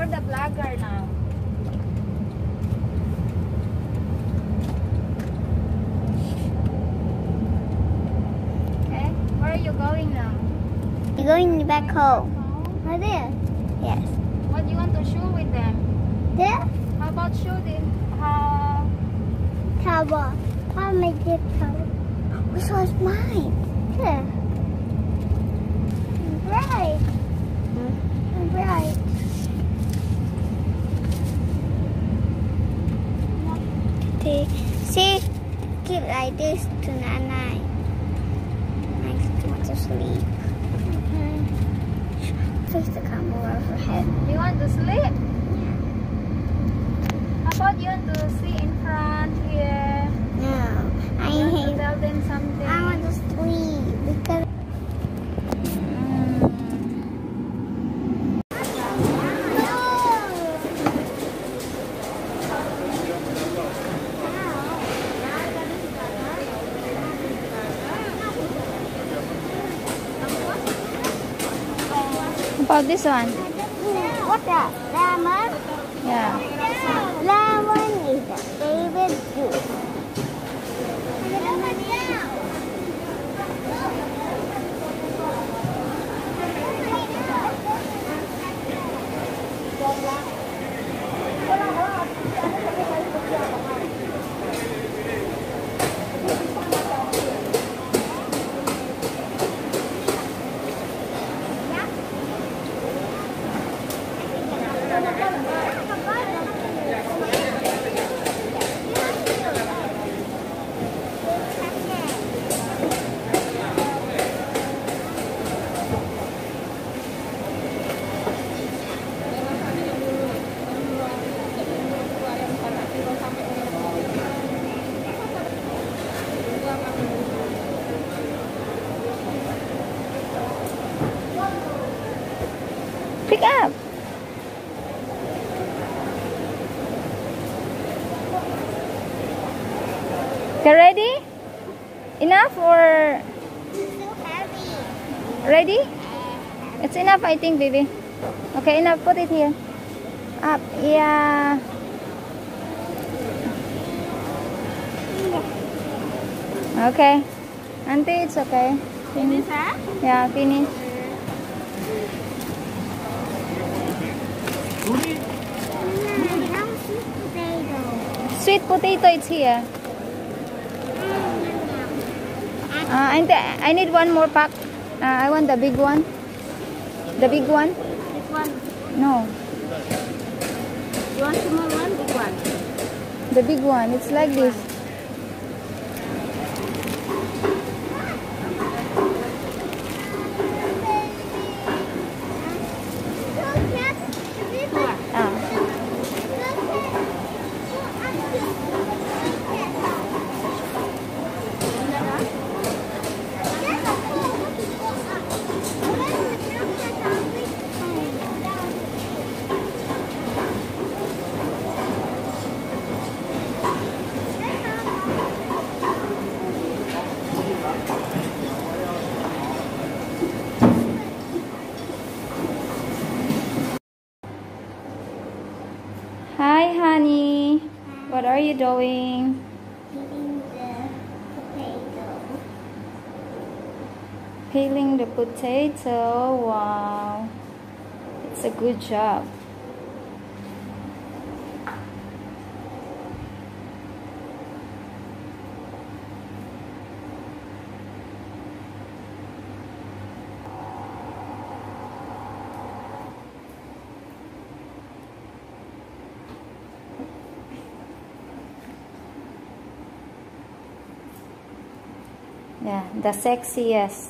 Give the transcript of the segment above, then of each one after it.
You're the vlogger now. Okay, where are you going now? We're going back home. Right there. Yes. What do you want to show with them? There? How about show them how? Tower. How make it tower? Which was mine? Here. Right. Right. See, keep like this to night. I want to sleep. Face the camera overhead. You want to sleep? How about you want to see in front here? No, I You want hate. to tell them something? I want to sleep because. About this one? What the? Lemon? Yeah. Lemon is the favorite juice. Pick up. Okay, ready? Enough or So heavy. ready? It's enough, I think, baby. Okay, enough. Put it here. Up. Yeah. Okay. Auntie, it's okay. Finish, huh? Yeah, finish. Sweet potato, it's here. And I need one more pack. I want the big one. The big one? This one. No, You want small one? Big one. the big one. It's like this. Ah. Hi, honey. What are you doing? Eating the potato. Peeling the potato. Wow. It's a good job. Yeah, the sexiest.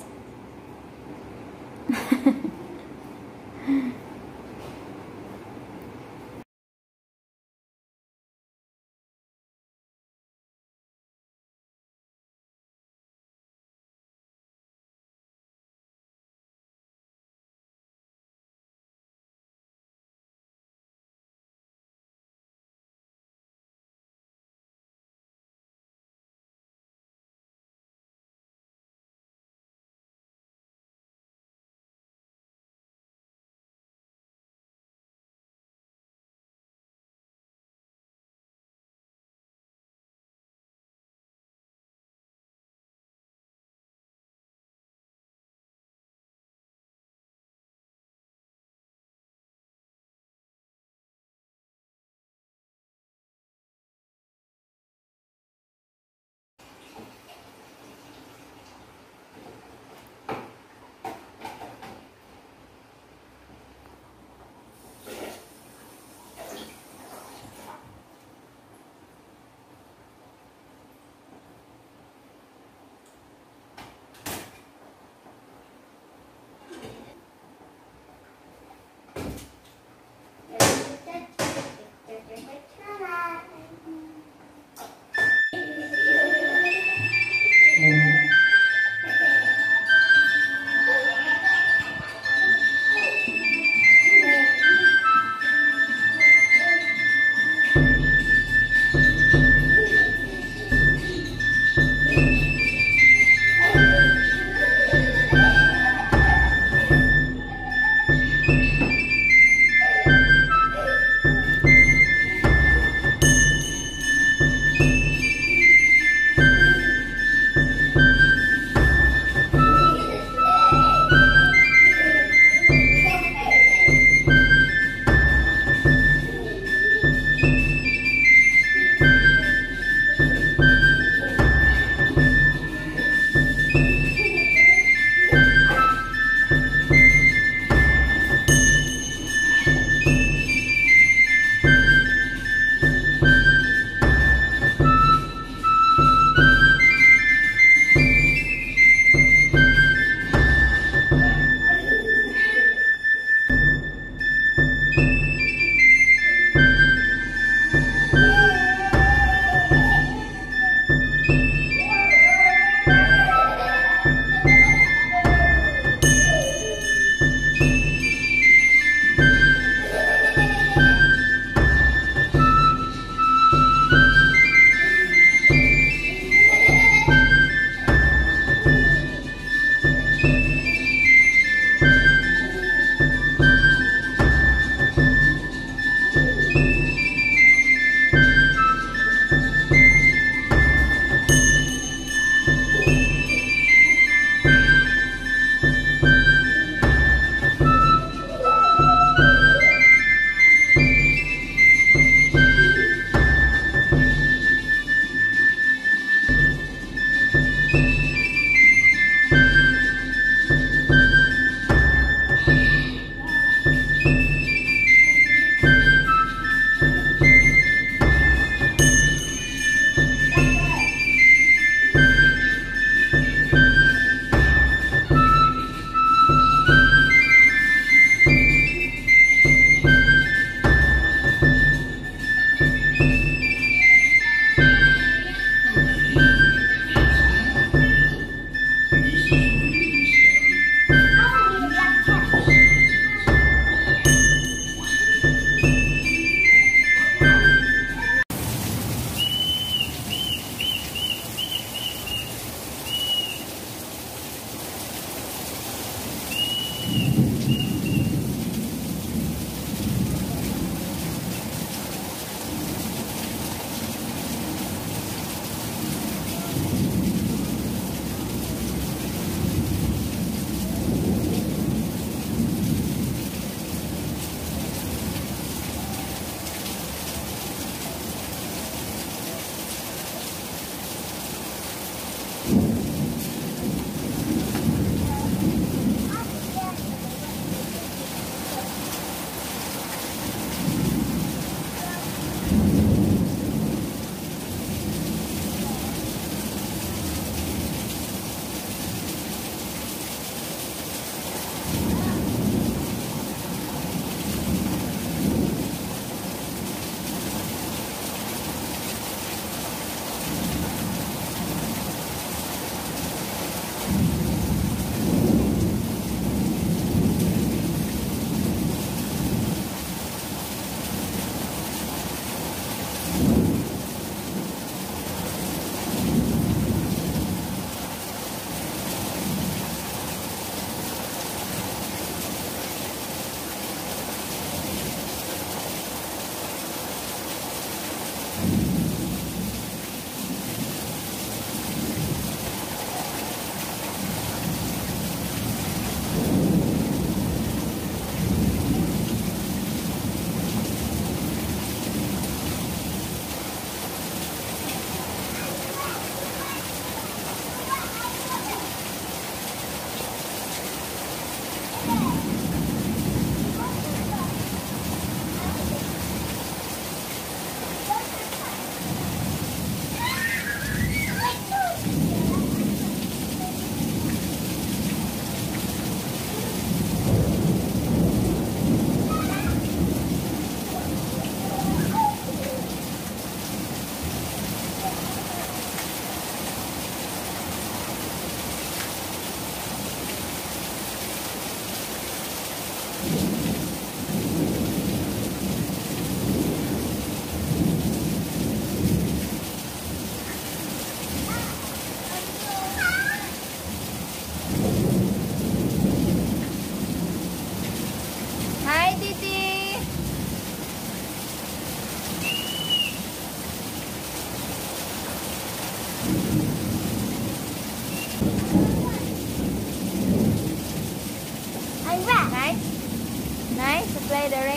the red.